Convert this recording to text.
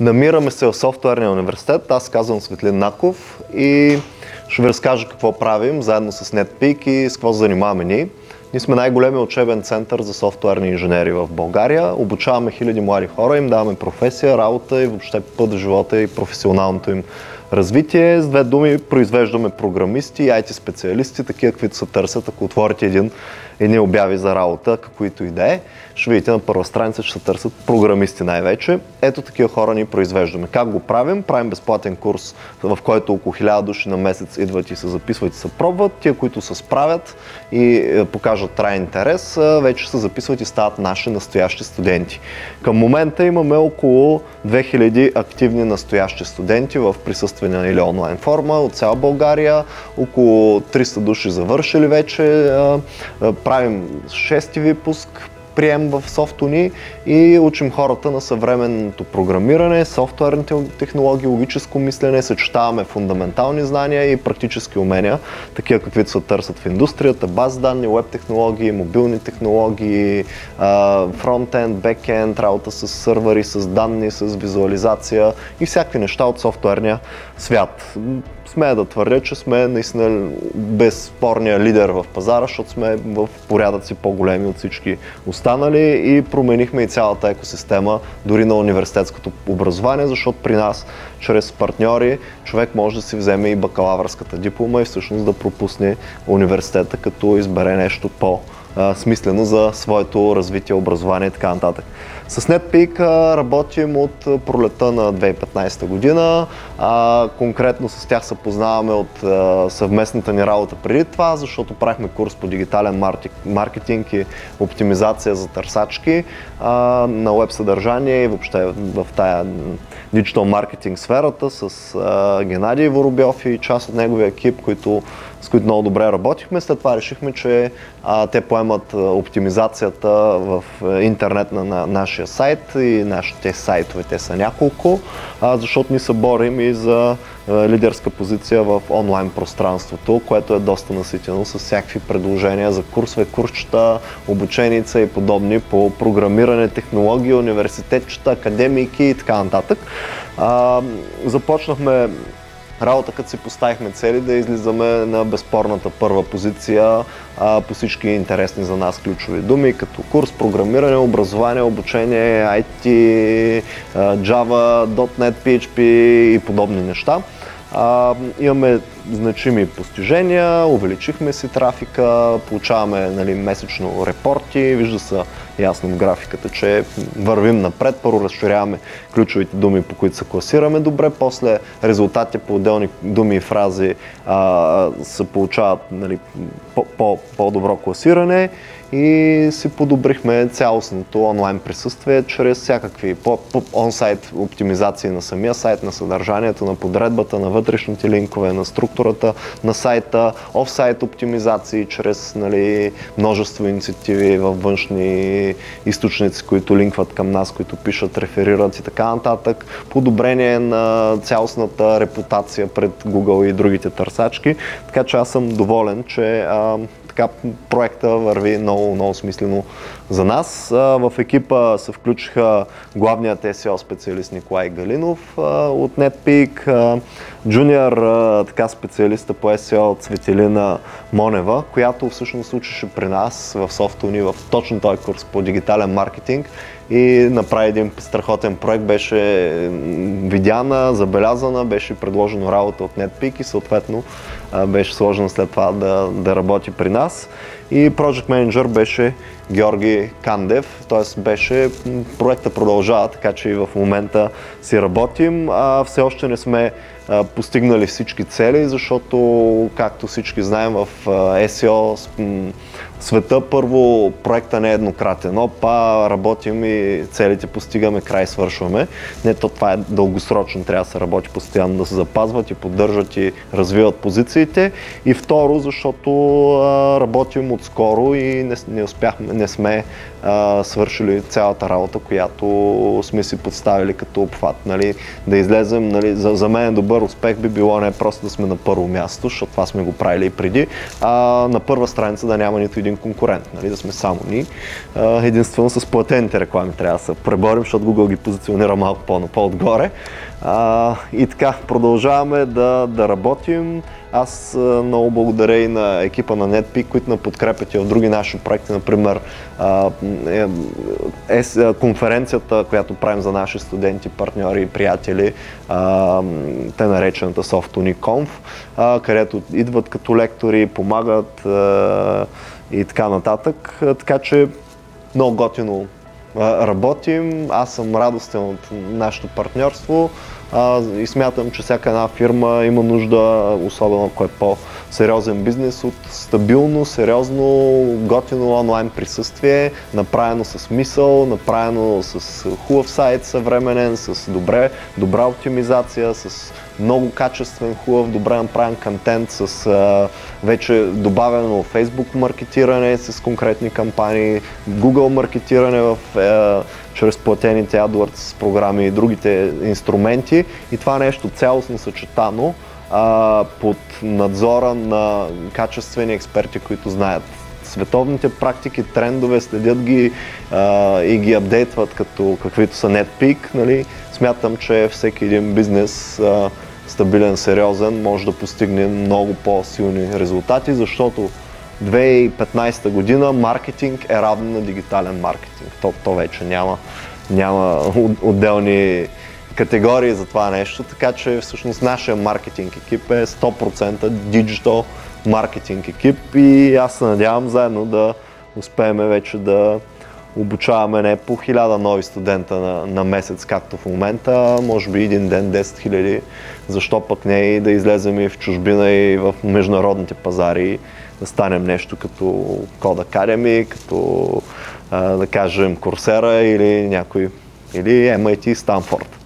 Намираме се в Софтуерния университет, аз казвам Светлин Наков и ще ви разкажа какво правим заедно с NetPeak и с какво занимаваме ние. Ние сме най-големият учебен център за софтуерни инженери в България. Обучаваме хиляди млади хора, им даваме професия, работа и въобще път в живота и професионалното им развитие. С две думи, произвеждаме програмисти и IT специалисти, такива, каквито се търсят. Ако отворите едни обяви за работа, каквито и да е, ще видите на първа страница, че се търсят програмисти най-вече. Ето такива хора ни произвеждаме. Как го правим? Правим безплатен курс, в който около 1000 души на месец идват и се записват и се пробват. Тия, които се справят и покажат траен интерес, вече се записват и стават наши настоящи студенти. Към момента имаме около 2000 активни настоящи студенти в присъствена или онлайн форма от цяла България. Около 300 души завършили вече. Правим 6-ти випуск прием в Софтуни и учим хората на съвременното програмиране, софтуерните технологии, логическо мислене, съчетаваме фундаментални знания и практически умения, такива каквито се търсят в индустрията, бази данни, веб технологии, мобилни технологии, фронтенд, бекенд, работа с сървъри, с данни, с визуализация и всякакви неща от софтуерния свят. Смея да твърдя, че сме наистина безспорния лидер в пазара, защото сме в порядъци по-големи от всички останали и променихме и цялата екосистема, дори на университетското образование, защото при нас, чрез партньори, човек може да си вземе и бакалавърската диплома и всъщност да пропусне университета, като избере нещо по-смислено за своето развитие, образование и така нататък. С NetPeak работим от пролета на 2015 година. Конкретно с тях се познаваме от съвместната ни работа преди това, защото правихме курс по дигитален маркетинг и оптимизация за търсачки на веб съдържание и въобще в тая диджитал маркетинг сферата с Геннадий Воробьов и част от неговия екип, с които много добре работихме. След това решихме, че те поемат оптимизацията в интернет на нашия сайт и нашите сайтове, те са няколко, защото ни се борим и за лидерска позиция в онлайн пространството, което е доста наситено с всякакви предложения за курсове, курсчета, обученица и подобни по програмиране, технологии, университетчета, академики и така нататък. Започнахме работа, като си поставихме цели да излизаме на безспорната първа позиция по всички интересни за нас ключови думи, като курс, програмиране, образование, обучение, IT, Java, .NET, PHP и подобни неща. Имаме значими постижения, увеличихме си трафика, получаваме месечно репорти, вижда се ясно в графиката, че вървим напред, първо разширяваме ключовите думи, по които се класираме добре, после резултатите по отделни думи и фрази се получават по-добро класиране и си подобрихме цялостното онлайн присъствие чрез всякакви он-сайт оптимизации на самия сайт, на съдържанието, на подредбата, на вътрешните линкове, на структурата на сайта, офсайт оптимизации чрез множество инициативи във външни източници, които линкват към нас, които пишат, реферират и така нататък, подобрение на цялостната репутация пред Google и другите търсачки, така че аз съм доволен, че така проекта върви много смислено за нас. В екипа се включиха главният SEO специалист Николай Галинов от NetPeak, джуниор специалиста по SEO Цветелина Монева, която всъщност учеше при нас в Софтуни в точно този курс по дигитален маркетинг и направи един страхотен проект, беше видяна, забелязана, беше предложено работа от NetPeak и съответно беше сложено след това да работи при нас. И Project Manager беше Георги Кандев, т.е. проекта продължава, така че и в момента си работим. Все още не сме постигнали всички цели, защото, както всички знаем, в SEO света първо проекта не е еднократен. Работим и целите постигаме, край свършваме. Не, това е дългосрочно, трябва да се работи постоянно, да се запазват и поддържат и развиват позициите. И второ, защото работим отскоро и не сме свършили цялата работа, която сме си подставили като обхват. Да излезем, за мен добър успех би било не просто да сме на първо място, защото това сме го правили и преди, на първа страница да няма нито един един конкурент, нали, да сме само ние. Единствено с платените реклами трябва да се преборим, защото Google ги позиционира малко по-отгоре. И така, продължаваме да работим. Аз много благодаря и на екипа на NetPeak, които ме подкрепят и в други наши проекти, например конференцията, която правим за наши студенти, партньори и приятели, те наречената SoftUniConf, където идват като лектори, помагат и така нататък. Така че много готино работим. Аз съм радостен от нашето партньорство и смятам, че всяка една фирма има нужда, особено ако е по-сериозен бизнес, от стабилно, сериозно, готино онлайн присъствие, направено с мисъл, направено с хубав сайт съвременен, с добра оптимизация, с много качествен, хубав, добре направен контент, с вече добавено Facebook маркетиране с конкретни кампании, Google маркетиране чрез платените AdWords програми и другите инструменти, и това нещо цялостно съчетано под надзора на качествени експерти, които знаят световните практики, трендове, следят ги и ги апдейтват като каквито са NetPeak. Нали. Смятам, че всеки един бизнес стабилен, сериозен, може да постигне много по-силни резултати, защото 2015 година маркетинг е равен на дигитален маркетинг. То вече няма отделни категории за това нещо, така че всъщност нашия маркетинг екип е 100% диджитал маркетинг екип и аз се надявам заедно да успеем вече да обучаваме не по 1000 нови студента на месец, както в момента, може би един ден 10 000, защо пък не и да излезем и в чужбина и в международните пазари, да станем нещо като Code Academy, като да кажем Coursera или MIT Stanford.